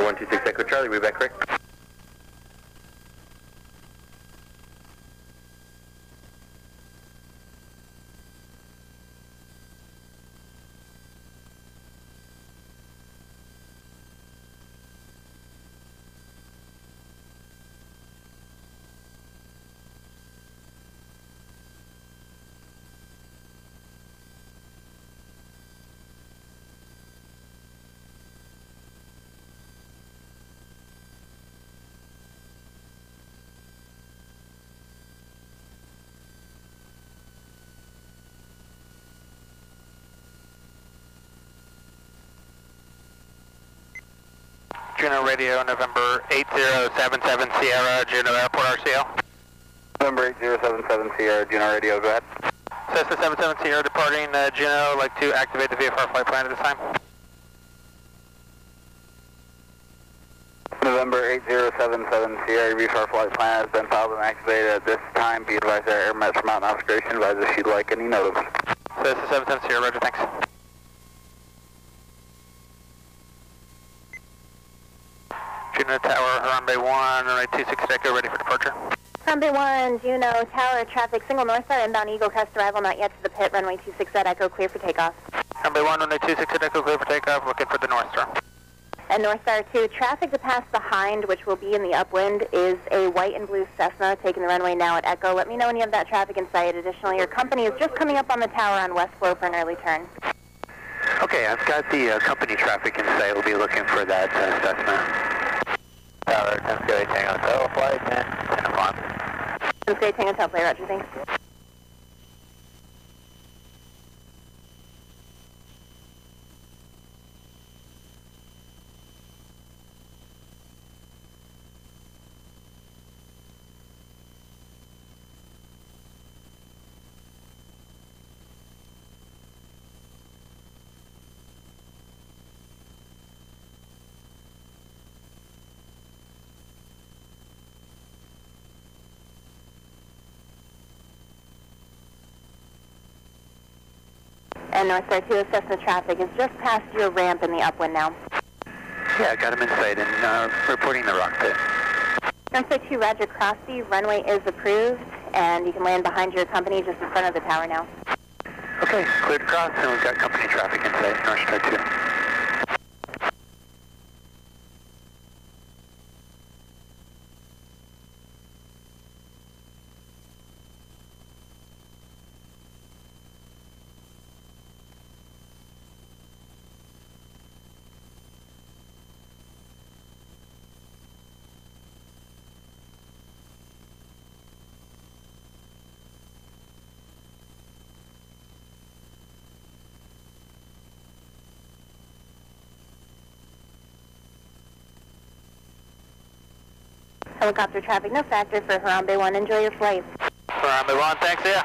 126 Echo Charlie, we'll be back correct. Juneau radio, November 8077 Sierra, Juneau Airport RCL. November 8077 Sierra, Juneau radio, go ahead. Cessna 77 Sierra departing Juneau, like to activate the VFR flight plan at this time. November 8077 Sierra, VFR flight plan has been filed and activated at this time. Be advised our air mats for mountain obscuration, advise if you'd like any notice. Cessna 77 Sierra, roger, thanks. Juneau Tower, Harambe 1, runway 26 Echo, ready for departure. Harambe 1, Juneau Tower, traffic single north side, inbound Eagle, crest arrival not yet to the pit, runway 26 at Echo, clear for takeoff. Harambe 1, runway 26 at Echo, clear for takeoff, looking for the North Star. And North Star 2, traffic to pass behind, which will be in the upwind, is a white and blue Cessna taking the runway now at Echo. Let me know when you have that traffic in sight. Additionally, your company is just coming up on the tower on West Flow for an early turn. Okay, I've got the company traffic in sight. We'll be looking for that Cessna. Tower, 10 Sky Tango Hotel, flight 10 o'clock. 10 Sky Tango Hotel, play roger, thanks. And North Star 2, Cessna traffic is just past your ramp in the upwind now. Yeah, got him in sight and reporting the rock pit. North Star 2, roger, Crossy, runway is approved, and you can land behind your company just in front of the tower now. Okay, cleared cross, and we've got company traffic in sight, North Star 2. Helicopter traffic, no factor for Harambe 1. Enjoy your flight. Harambe 1, thanks, yeah.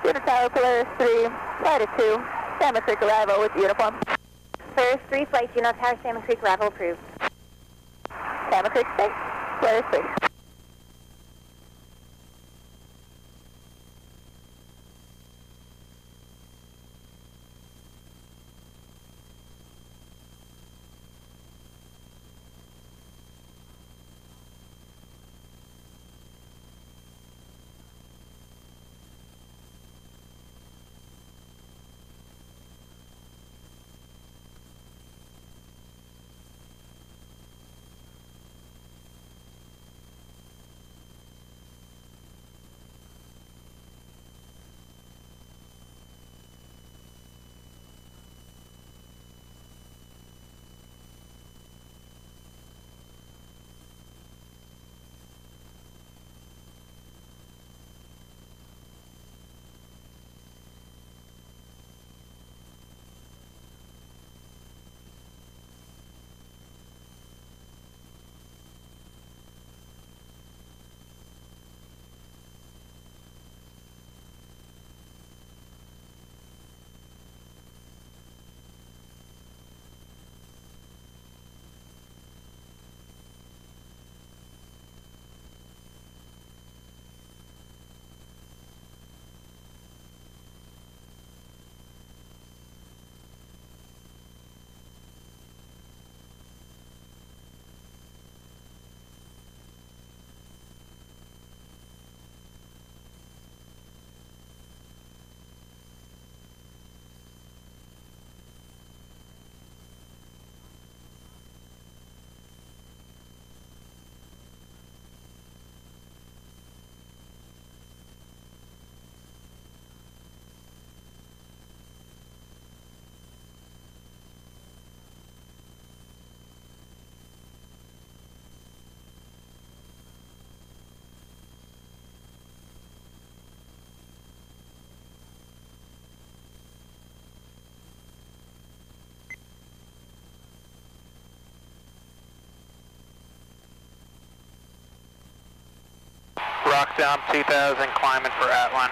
Juneau Tower, Polaris 3, Flight 2, Salmon Creek arrival with uniform. Polaris 3, flight Juneau Tower, Salmon Creek, arrival approved. Salmon Creek State, Polaris 3. Rockdown 2000, climbing for Atlin.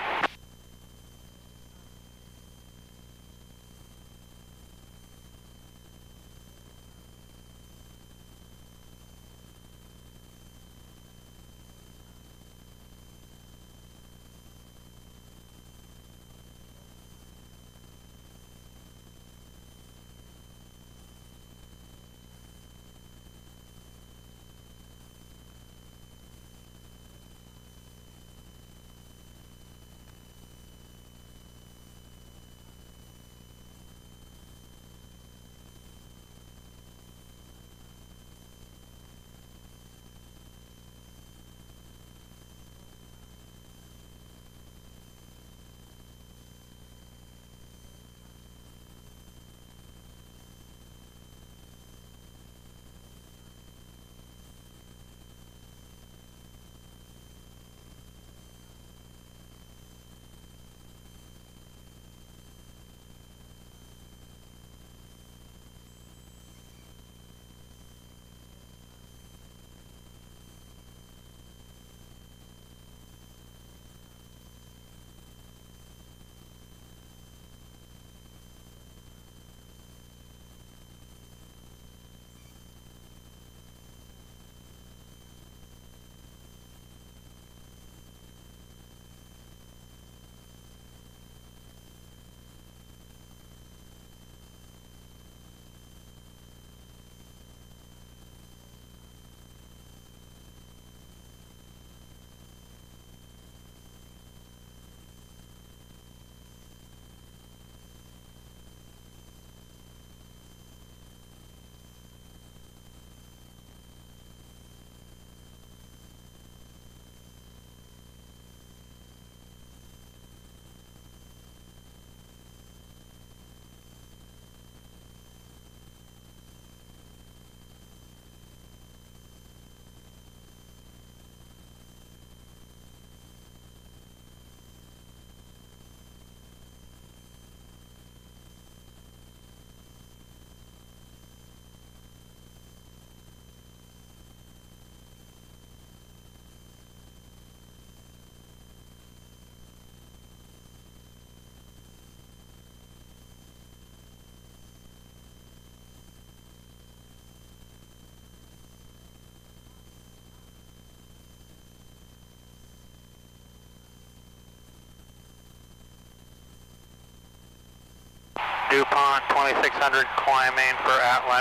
DuPont, 2600 climbing for Atlin.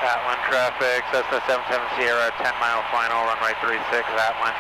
Atlin traffic, Cessna 77 Sierra, 10 mile final, runway 36, Atlin.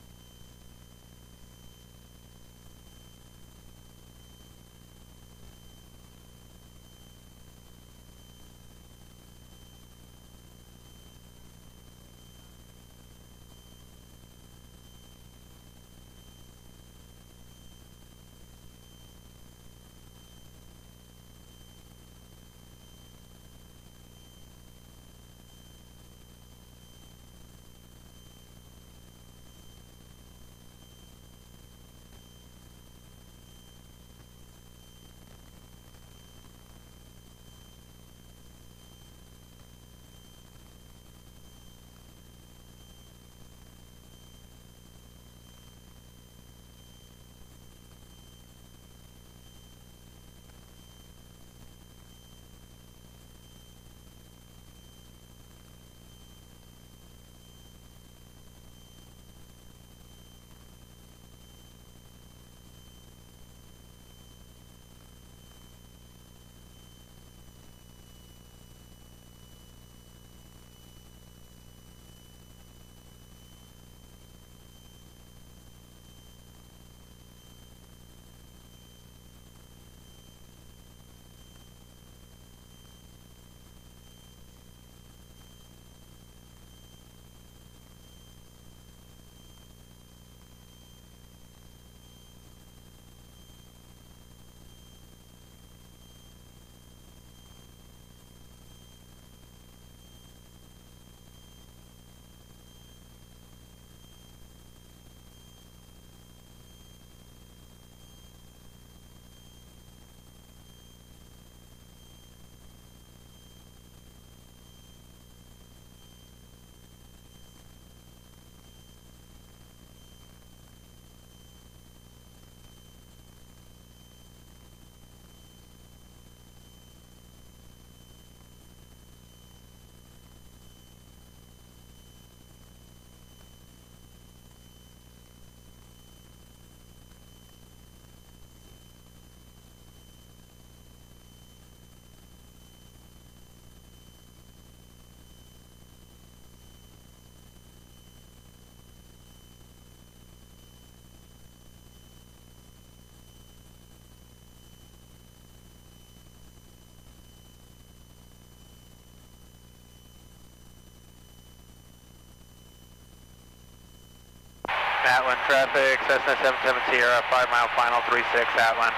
Atlin traffic, Cessna 77 Sierra, 5 mile final, 36, Atlin.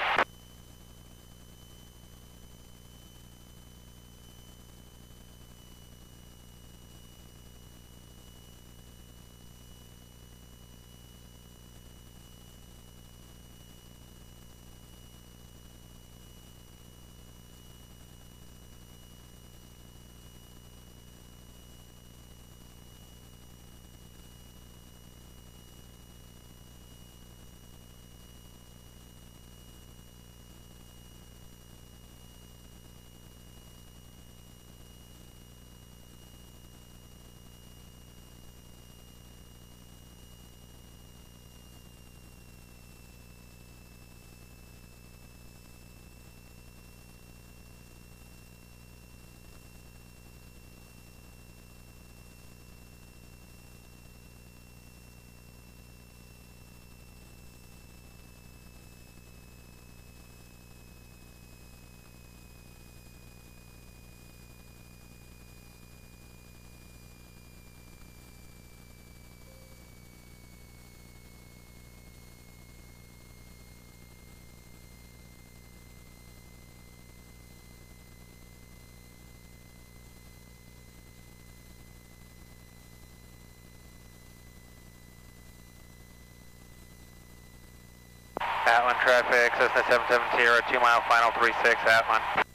Atlin traffic, Cessna 77 Sierra, 2 mile final, 36, Atlin.